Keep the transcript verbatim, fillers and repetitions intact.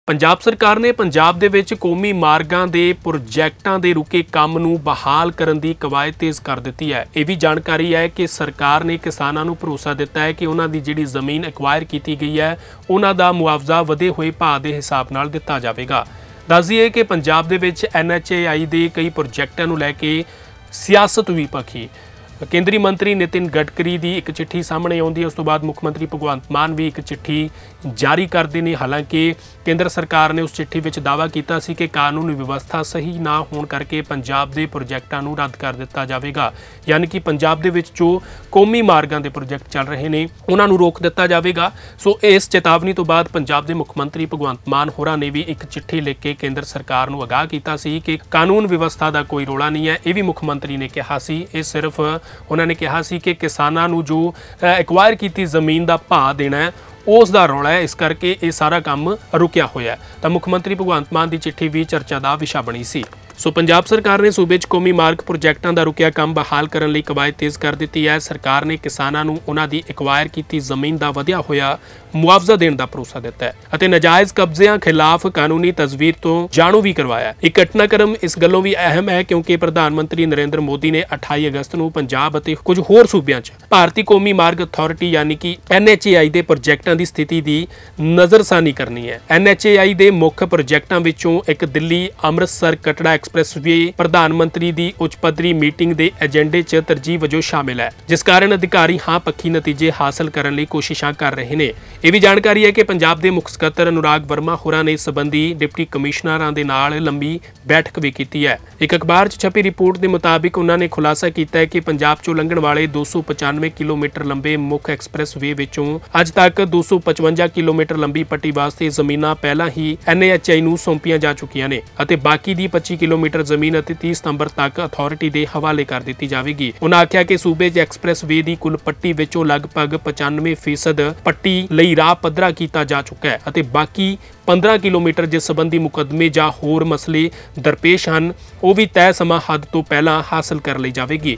ਪੰਜਾਬ ਸਰਕਾਰ ਨੇ ਪੰਜਾਬ ਦੇ ਵਿੱਚ ਕੌਮੀ ਮਾਰਗਾਂ ਦੇ ਪ੍ਰੋਜੈਕਟਾਂ ਦੇ ਰੁਕੇ ਕੰਮ ਨੂੰ ਬਹਾਲ ਕਰਨ ਦੀ ਕਵਾਇਦ ਤੇਜ਼ ਕਰ ਦਿੱਤੀ ਹੈ। ਇਹ ਵੀ ਜਾਣਕਾਰੀ ਹੈ ਕਿ ਸਰਕਾਰ ਨੇ ਕਿਸਾਨਾਂ ਨੂੰ ਭਰੋਸਾ ਦਿੱਤਾ ਹੈ ਕਿ ਉਹਨਾਂ ਦੀ ਜਿਹੜੀ ਜ਼ਮੀਨ ਐਕਵਾਇਰ ਕੀਤੀ ਗਈ ਹੈ ਉਹਨਾਂ ਦਾ ਮੁਆਵਜ਼ਾ ਵਧੇ ਹੋਏ ਭਾਅ ਦੇ ਹਿਸਾਬ ਨਾਲ ਦਿੱਤਾ ਜਾਵੇਗਾ। ਦੱਸ ਦਈਏ ਕਿ ਪੰਜਾਬ ਦੇ ਵਿੱਚ ਐਨ ਐਚ ਏ ਆਈ ਦੇ ਕਈ ਪ੍ਰੋਜੈਕਟਾਂ ਨੂੰ ਲੈ ਕੇ ਸਿਆਸਤ ਵੀ ਭਖੀ। ਕੇਂਦਰੀ ਮੰਤਰੀ ਨਿਤਿਨ ਗਡਕਰੀ ਦੀ ਇੱਕ ਚਿੱਠੀ ਸਾਹਮਣੇ ਆਉਂਦੀ ਹੈ। ਉਸ ਤੋਂ ਬਾਅਦ ਮੁੱਖ ਮੰਤਰੀ ਭਗਵੰਤ ਮਾਨ ਵੀ ਇੱਕ ਚਿੱਠੀ ਜਾਰੀ ਕਰਦੇ ਨੇ। ਹਾਲਾਂਕਿ ਕੇਂਦਰ ਸਰਕਾਰ ਨੇ ਉਸ ਚਿੱਠੀ ਵਿੱਚ ਦਾਅਵਾ ਕੀਤਾ ਸੀ ਕਿ ਕਾਨੂੰਨ ਵਿਵਸਥਾ ਸਹੀ ਨਾ ਹੋਣ ਕਰਕੇ ਪੰਜਾਬ ਦੇ ਪ੍ਰੋਜੈਕਟਾਂ ਨੂੰ ਰੱਦ ਕਰ ਦਿੱਤਾ ਜਾਵੇਗਾ, ਯਾਨੀ ਕਿ ਪੰਜਾਬ ਦੇ ਵਿੱਚ ਜੋ ਕੌਮੀ ਮਾਰਗਾਂ ਦੇ ਪ੍ਰੋਜੈਕਟ ਚੱਲ ਰਹੇ ਨੇ ਉਹਨਾਂ ਨੂੰ ਰੋਕ ਦਿੱਤਾ ਜਾਵੇਗਾ। ਸੋ ਇਸ ਚੇਤਾਵਨੀ ਤੋਂ ਬਾਅਦ ਪੰਜਾਬ ਦੇ ਮੁੱਖ ਮੰਤਰੀ ਭਗਵੰਤ ਮਾਨ ਹੋਰਾਂ ਨੇ ਵੀ ਇੱਕ ਚਿੱਠੀ ਲਿਖ ਕੇ ਕੇਂਦਰ ਸਰਕਾਰ ਨੂੰ ਆਗਾਹ ਕੀਤਾ ਸੀ ਕਿ ਕਾਨੂੰਨ ਵਿਵਸਥਾ ਦਾ ਕੋਈ ਰੌਲਾ ਨਹੀਂ ਹੈ। ਇਹ ਵੀ ਮੁੱਖ ਮੰਤਰੀ ਨੇ ਕਿਹਾ ਸੀ। ਇਹ ਸਿਰਫ ਉਹਨਾਂ ਨੇ ਕਿਹਾ ਸੀ ਕਿ ਕਿਸਾਨਾਂ ਨੂੰ ਜੋ ਐਕਵਾਇਰ ਕੀਤੀ ਜ਼ਮੀਨ ਦਾ ਭਾਅ ਦੇਣਾ ਹੈ ਉਸ ਦਾ ਰੌਲਾ ਹੈ, ਇਸ ਕਰਕੇ ਇਹ ਸਾਰਾ ਕੰਮ ਰੁਕਿਆ ਹੋਇਆ। ਤਾਂ ਮੁੱਖ ਮੰਤਰੀ ਭਗਵੰਤ ਮਾਨ ਦੀ ਚਿੱਠੀ ਵੀ ਚਰਚਾ ਦਾ ਵਿਸ਼ਾ ਬਣੀ ਸੀ। ਸੋ ਪੰਜਾਬ ਸਰਕਾਰ ਨੇ ਸੂਬੇ 'ਚ ਕੌਮੀ ਮਾਰਗ ਪ੍ਰੋਜੈਕਟਾਂ ਦਾ ਰੁਕਿਆ ਕੰਮ ਬਹਾਲ ਕਰਨ ਲਈ ਕਵਾਇਦ ਤੇਜ਼ ਕਰ ਦਿੱਤੀ ਹੈ। ਸਰਕਾਰ ਨੇ ਕਿਸਾਨਾਂ ਨੂੰ ਉਹਨਾਂ ਦੀ ਐਕਵਾਇਰ ਕੀਤੀ ਜ਼ਮੀਨ ਦਾ ਵਧਿਆ ਹੋਇਆ ਮੁਆਵਜ਼ਾ ਦੇਣ ਦਾ ਭਰੋਸਾ ਦਿੱਤਾ ਹੈ ਅਤੇ ਨਾਜਾਇਜ਼ ਕਬਜ਼ਿਆਂ ਖਿਲਾਫ ਕਾਨੂੰਨੀ ਤਜਵੀਜ਼ ਤੋਂ ਜਾਣੂ ਵੀ ਕਰਵਾਇਆ। ਇਹ ਘਟਨਾਕ੍ਰਮ ਇਸ ਗੱਲੋਂ ਵੀ ਅਹਿਮ ਹੈ ਕਿਉਂਕਿ ਪ੍ਰਧਾਨ ਮੰਤਰੀ ਨਰਿੰਦਰ ਮੋਦੀ ਨੇ ਅਠਾਈ ਅਗਸਤ ਨੂੰ ਪੰਜਾਬ ਅਤੇ ਕੁਝ ਹੋਰ ਸੂਬਿਆਂ 'ਚ ਭਾਰਤੀ ਕੌਮੀ ਮਾਰਗ ਅਥਾਰਟੀ ਯਾਨੀ ਕਿ ਐਨ ਐਚ ਏ ਆਈ ਦੇ ਪ੍ਰੋਜੈਕਟਾਂ ਦੀ ਸਥਿਤੀ ਦੀ ਨਜ਼ਰਸਾਨੀ ਕਰਨੀ ਹੈ। ਐਨ ਐਚ ਏ ਆਈ ਦੇ ਮੁੱਖ ਪ੍ਰੋਜੈਕਟਾਂ ਵਿੱਚੋਂ ਇੱਕ ਦਿੱਲੀ ਅੰਮ੍ਰਿਤਸਰ ਕਟੜਾ ਐਕਸਪ੍ਰੈਸਵੇ ਪ੍ਰਧਾਨ ਮੰਤਰੀ ਦੀ ਉੱਚ ਪੱਧਰੀ ਮੀਟਿੰਗ ਦੇ ਏਜੰਡੇ 'ਚ ਤਰਜੀਹ ਵਜੋਂ ਸ਼ਾਮਿਲ ਹੈ, ਜਿਸ ਕਾਰਨ ਅਧਿਕਾਰੀ ਹਾਂ ਪੱਖੀ ਨਤੀਜੇ ਹਾਸਲ ਕਰਨ ਲਈ ਕੋਸ਼ਿਸ਼ਾਂ ਕਰ ਰਹੇ ਨੇ। ਇਹ ਵੀ ਜਾਣਕਾਰੀ ਹੈ ਕਿ ਪੰਜਾਬ ਦੇ ਮੁੱਖ ਸਕੱਤਰ ਅਨੁਰਾਗ ਵਰਮਾ ਹੋਰਾਂ ਨੇ ਸੰਬੰਧੀ ਡਿਪਟੀ ਕਮਿਸ਼ਨਰਾਂ ਦੇ ਨਾਲ ਲੰਬੀ ਬੈਠਕ ਵੀ ਕੀਤੀ ਹੈ। ਇੱਕ ਅਖਬਾਰ 'ਚ ਛਪੀ ਰਿਪੋਰਟ ਦੇ ਮੁਤਾਬਿਕ ਉਹਨਾਂ ਨੇ ਖੁਲਾਸਾ ਕੀਤਾ ਹੈ ਕਿ ਪੰਜਾਬ 'ਚੋਂ ਲੰਘਣ ਵਾਲੇ ਦੋ ਸੌ ਪਚਾਨਵੇਂ ਕਿਲੋਮੀਟਰ ਲੰਬੇ ਮੁੱਖ ਐਕਸਪ੍ਰੈਸਵੇ ਵਿੱਚੋਂ ਅੱਜ ਤੱਕ ਦੋ ਸੌ ਪਚਵੰਜਾ ਕਿਲੋਮੀਟਰ ਲੰਬੀ ਪੱਟੀ ਵਾਸਤੇ ਜ਼ਮੀਨਾਂ ਪਹਿਲਾਂ ਹੀ ਐਨ ਐਚ ਆਈ ਨੂੰ ਸੌਂਪੀਆਂ ਜਾ ਚੁੱਕੀਆਂ ਨੇ ਅਤੇ ਬਾਕੀ ਦੀ ਪੱਚੀ ਕਿਲੋਮੀਟਰ ਜ਼ਮੀਨ ਅਤੇ ਤੀਹ ਸਤੰਬਰ ਤੱਕ ਅਥਾਰਟੀ ਦੇ ਹਵਾਲੇ ਕਰ ਦਿੱਤੀ ਜਾਵੇਗੀ। ਉਹਨਾਂ ਆਖਿਆ ਕਿ ਸੂਬੇ 'ਚ ਐਕਸਪ੍ਰੈਸਵੇ ਦੀ ਕੁੱਲ ਪੱਟੀ ਵਿੱਚੋਂ ਲਗਭਗ ਪਚਾਨਵੇਂ ਫੀਸਦ ਪੱਟੀ ਲਈ ਰਾਹ ਪੱਧਰਾ ਕੀਤਾ ਜਾ ਚੁੱਕਾ ਹੈ ਅਤੇ ਬਾਕੀ ਪੰਦਰਾਂ ਕਿਲੋਮੀਟਰ ਜਿਸ ਸੰਬੰਧੀ ਮੁਕੱਦਮੇ ਜਾਂ ਹੋਰ ਮਸਲੇ ਦਰਪੇਸ਼ ਹਨ ਉਹ ਵੀ ਤੈਅ ਸਮਾਂ ਹੱਦ ਤੋਂ ਪਹਿਲਾਂ ਹਾਸਲ ਕਰ ਲਈ ਜਾਵੇਗੀ।